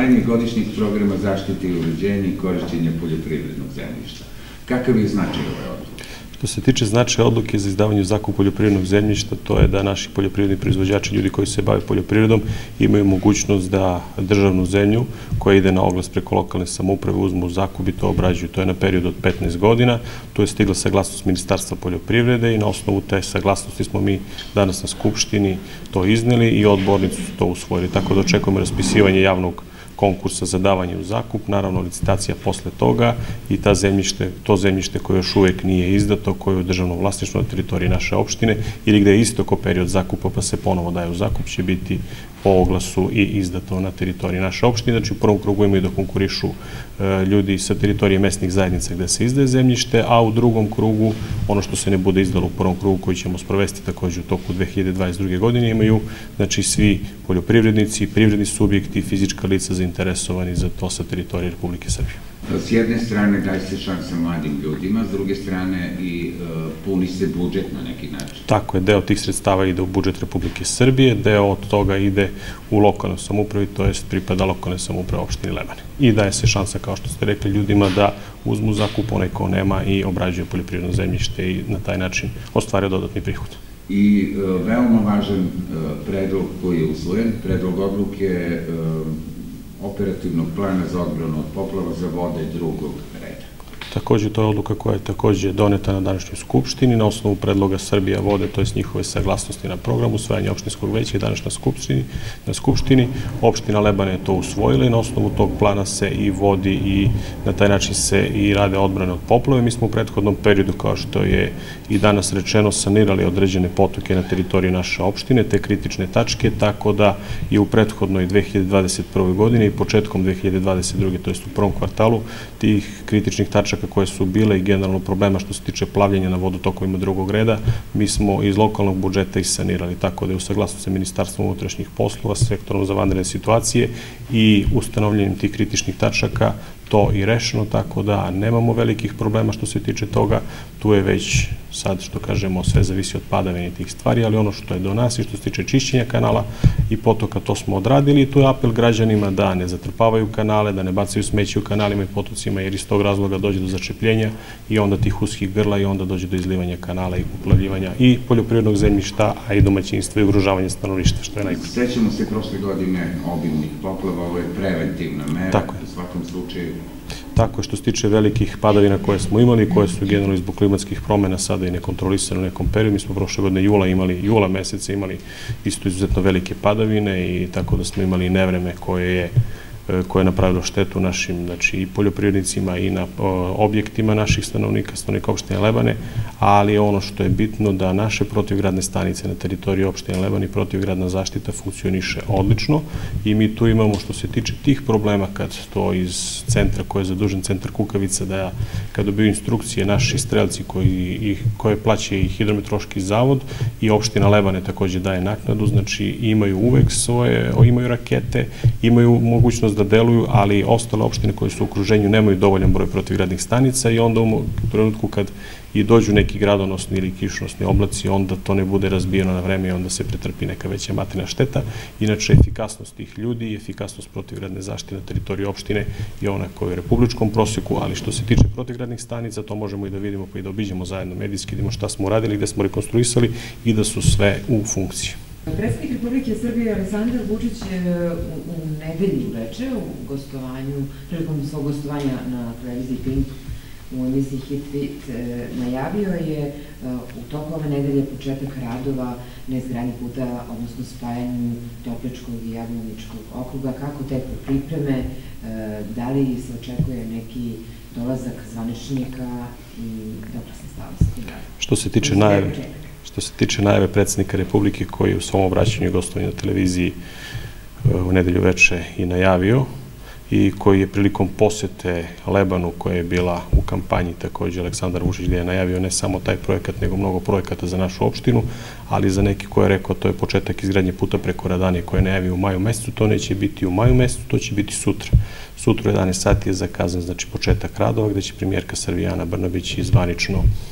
usvajanje godišnjih programa zaštite i uređenja i korišćenja poljoprivrednog zemljišta. Kakav je značaj ove odluke? Što se tiče značaja odluke za izdavanje u zakup poljoprivrednog zemljišta, to je da naši poljoprivredni proizvođači, ljudi koji se bave poljoprivredom, imaju mogućnost da državnu zemlju koja ide na oglas preko lokalne samouprave uzmu u zakup i to obrađuju. To je na period od 15 godina. Tu je stigla saglasnost Ministarstva poljoprivrede i na osnovu te saglasnosti smo mi danas na Skupštini to izneli i odbornici su to usvojili. Tako da očekujemo raspisivanje javnog konkursa za davanje u zakup, naravno licitacija posle toga i to zemljište koje još uvek nije izdato, koje je u državnom vlasništvu na teritoriji naše opštine ili gde je istoko period zakupa pa se ponovo daje u zakup, će biti po oglasu i izdato na teritoriji naše opštine. Znači u prvom krugu imaju da konkurišu ljudi sa teritorije mesnih zajednica gde se izdaje zemljište, a u drugom krugu, ono što se ne bude izdalo u prvom krugu koji ćemo sprovesti takođe u toku 2022. godine, imaju znači svi poljoprivrednici, privredni subjekti, fizička lica zainteresovani za to sa teritorije Republike Srbije. S jedne strane daje se šansa mladim ljudima, s druge strane i puni se budžet na neki način. Tako je, deo tih sredstava ide u budžet Republike Srbije, deo od toga ide u lokalnu samoupravu, to jest pripada lokalne samouprave opštini Lebane. I daje se šansa, kao što ste rekli, ljudima da uzmu zakup, onaj ko nema i obrađuje poljoprivredno zemljište i na taj način ostvaruje dodatni prihod. I veoma važan predlog koji je usvojen, predlog odluke operativnog plana za odbranu od poplava za vode drugog reda. Takođe, to je odluka koja je takođe doneta na današnjoj Skupštini na osnovu predloga Srbija vode, to je njihove saglasnosti na programu usvajanja opštinskog veća i danas na Skupštini. Opština Lebane je to usvojila i na osnovu tog plana se i vodi i na taj način se i rade odbrane od poplave. Mi smo u prethodnom periodu, kao što je i danas rečeno, sanirali određene potoke na teritoriji naše opštine, te kritične tačke, tako da je u prethodnoj 2021. godini i početkom 2022. to je u prvom kvartalu tih kritičnih tačaka koje su bile i generalno problema što se tiče plavljenja na vodotokovima drugog reda, mi smo iz lokalnog budžeta ih sanirali, tako da je u saglasnosti sa Ministarstvom unutrašnjih poslova, sektorom za vanredne situacije i ustanovljenjem tih kritičnih tačaka to i rešeno, tako da nemamo velikih problema što se tiče toga. Tu je već sad, što kažemo, sve zavisi od padavine tih stvari, ali ono što je do nas i što se tiče čišćenja kanala i potoka, to smo odradili i tu je apel građanima da ne zatrpavaju kanale, da ne bacaju smeće u kanalima i potocima, jer iz tog razloga dođe do začepljenja i onda tih uskih grla i onda dođe do izlivanja kanala i poplavljivanja i poljoprivrednog zemljišta, a i domaćinstva i ugrožavanja stanovništva, što je najgore. Sećamo se prošle godine obimnih poplava, ovo je preventivna mera u svakom slučaju. Tako je, što se tiče velikih padavina koje smo imali, koje su generalno zbog klimatskih promena sada i nekontrolisane u nekom periodu. Mi smo prošle godine jula meseca imali isto izuzetno velike padavine i tako da smo imali nevreme koje je napravilo štetu našim i poljoprivrednicima i na objektima naših stanovnika opštine Lebane, ali ono što je bitno da naše protivgradne stanice na teritoriji opštine Lebane i protivgradna zaštita funkcioniše odlično i mi tu imamo, što se tiče tih problema, kad to iz centra koji je zadužen, centar Kukavica, da kad dobiju instrukcije naši strelci koje plaća i Hidrometeorološki zavod i opština Lebane takođe daje naknadu, znači imaju uvek imaju rakete, imaju mogućnost da deluju, ali ostale opštine koje su u okruženju nemaju dovoljan broj protivgradnih stanica i onda u trenutku kad i dođu neki gradonosni ili kišnosni oblaci, onda to ne bude razbijeno na vreme i onda se pretrpi neka veća materijalna šteta. Inače, efikasnost tih ljudi i efikasnost protivgradne zaštite na teritoriji opštine je ona koja je u republičkom proseku, ali što se tiče protivgradnih stanica, to možemo i da vidimo pa i da obiđemo zajedno medijski, da vidimo šta smo uradili, gde smo rekonstruisali i da su sve u funkciji. Predsednik Republike Srbije Aleksandar Vučić je u nedelju uveče prilikom svog gostovanja na televiziji Pink u emisiji Hit Fit najavio je u toku ove nedelje početak radova na izgradnji puta, odnosno spajanju Topličkog i Jablaničkog okruga. Kako teku pripreme, da li se očekuje neki dolazak zvaničnika i dobro se stava sa tim radom? Što se tiče najave predsednika Republike koji je u svom obraćanju i gostovanju na televiziji u nedelju veče i najavio i koji je prilikom posete Lebanu koja je bila u kampanji takođe Aleksandar Vučić gde je najavio ne samo taj projekat nego mnogo projekata za našu opštinu, ali za neki ko je rekao to je početak izgradnje puta preko Radanije koje je najavio u maju mesecu, to neće biti u maju mesecu, to će biti sutra. Sutra u 11 sati je zakazan znači početak radova gde će premijerka Srbije Ana Brnabić zvanično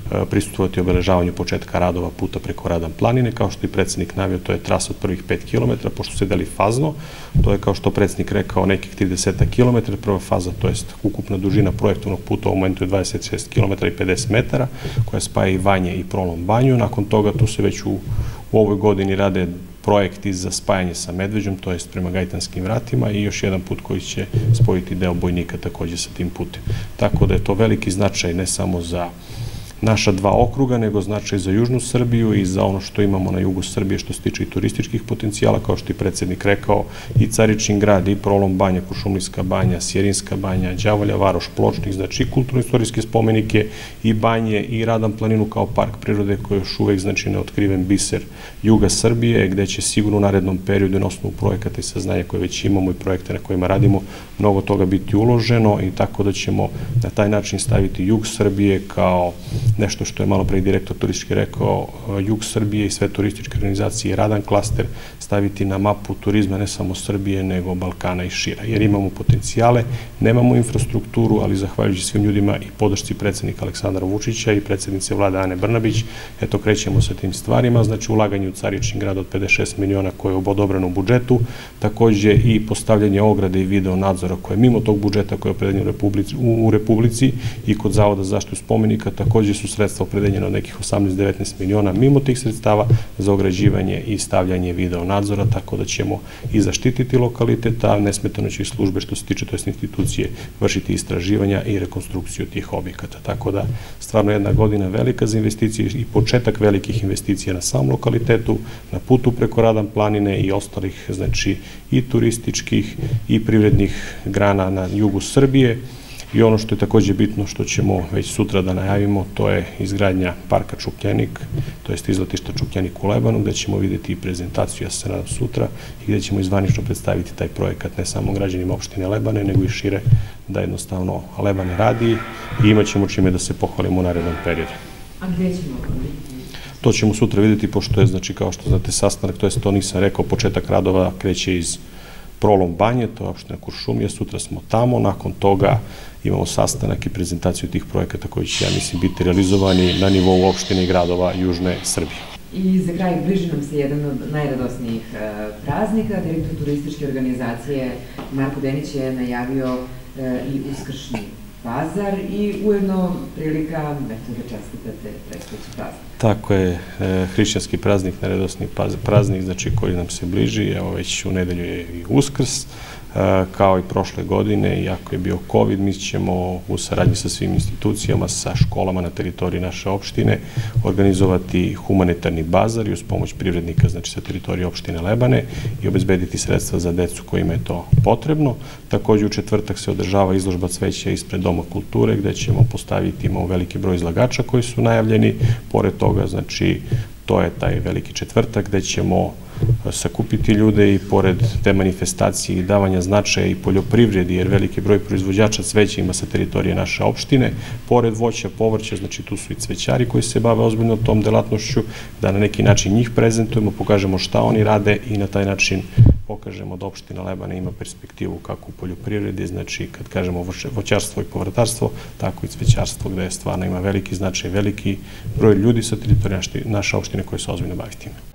prisustvovati obeležavanju početka radova puta preko Radan planine. Kao što i predsjednik navio, to je trasa od prvih 5 km, pošto se deli fazno. To je, kao što predsjednik rekao, nekih 30 km. Prva faza, to je ukupna dužina projektovnog puta u momentu je 26 km i 50 metara, koja spaja i Vanje i Prolom banju. Nakon toga tu se već u ovoj godini rade projekti za spajanje sa Medveđom, to jest prema Gajtanskim vratima, i još jedan put koji će spojiti deo Bojnika takođe sa tim putem. Tako da je to veliki značaj ne samo za naša dva okruga, nego značaj za južnu Srbiju i za ono što imamo na jugu Srbije što se tiče i turističkih potencijala, kao što je predsjednik rekao, i Caričin grad, i Prolom banja, Kuršumlijska banja, Sjerinska banja, Đavolja varoš, Pločnik, znači i kulturno-istorijske spomenike, i banje, i Radan planinu kao park prirode koji je još uvek, znači, neotkriven biser juga Srbije, gde će sigurno u narednom periodu na osnovu projekata i saznanja koje već imamo i projekte na kojima radimo, mnogo toga biti uloženo, i tako da ćemo na taj način staviti jug Srbije kao nešto što je malo pre direktor turistički rekao, jug Srbije i sve turističke organizacije i Radan klaster staviti na mapu turizma ne samo Srbije, nego Balkana i šira. Jer imamo potencijale, nemamo infrastrukturu, ali zahvaljujući svim ljudima i podršci predsjednika Aleksandra Vučića i predsjednice vlade Ane Brnabić, eto, krećemo sa tim stvarima. Znači, ulaganje u Caričin grad od 56 miliona koje je odobreno u budžetu, takođe i postavljanje ograde i video nadzora koje je mimo tog budžeta koje je opredeljeno u Republici i kod Zavoda za zaštitu spomenika, takođe su sredstva opredeljena od nekih 18-19 miliona mimo tih sredstava za ograđivanje i stavljanje video nadzora, tako da ćemo i zaštititi lokalitet, a nesmetano će i službe što se tiče, to jest institucije, vršiti istraživanja i rekonstrukciju tih objekata. Tako da, stvarno jedna godina velika za investicije i početak velikih investicija na samom lokalitetu, na putu preko Radan planine i ostalih, znači, i turističkih i privrednih grana na jugu Srbije. I ono što je takođe bitno, što ćemo već sutra da najavimo, to je izgradnja parka Čupljenik, to jest izletišta Čupljenik u Lebanu, gde ćemo vidjeti i prezentaciju, ja se nadam, sutra, i gde ćemo zvanično predstaviti taj projekat ne samo građanima opštine Lebane, nego i šire, da jednostavno Lebane radi i imat ćemo čime da se pohvalimo u narednom periodu. A gde ćemo vidjeti? To ćemo sutra vidjeti, pošto je, znači, kao što znate, sastanak, to jest, to nisam rekao, početak radova kreće iz Prolom banje, to je opština Kuršumlija, sutra smo tamo, nakon toga imamo sastanak i prezentaciju tih projekata koji će, ja mislim, biti realizovani na nivou opštine i gradova Južne Srbije. I za kraj, bliži nam se jedan od najradosnijih praznika. Direktor turističke organizacije Marko Denić je najavio i uskršnji bazar i ujedno prilika da čestitate predstojeći praznik. Tako je, hrišćanski praznik, najradosniji praznik, znači, koji nam se bliži. Evo, već u nedelju je i Uskrs, kao i prošle godine, iako je bio COVID, mi ćemo u saradnji sa svim institucijama, sa školama na teritoriji naše opštine, organizovati humanitarni bazar i uz pomoć privrednika, znači sa teritorije opštine Lebane, i obezbediti sredstva za decu kojima je to potrebno. Takođe, u četvrtak se održava izložba cveća ispred Doma kulture, gde ćemo postaviti, imamo veliki broj izlagača koji su najavljeni. Pored toga, znači, to je taj veliki četvrtak gde ćemo sakupiti ljude i pored te manifestacije i davanja značaja i poljoprivredi, jer veliki broj proizvođača cveća ima sa teritorije naše opštine, pored voća, povrća, znači tu su i cvećari koji se bave ozbiljno tom delatnošću, da na neki način njih prezentujemo, pokažemo šta oni rade i na taj način pokažemo da opština Lebane ima perspektivu kako u poljoprivredi, znači kad kažemo voćarstvo i povrtarstvo, tako i cvećarstvo, gde stvarno ima veliki značaj, veliki broj ljudi sa teritorije naše opštine koji se ozbiljno bavi tim.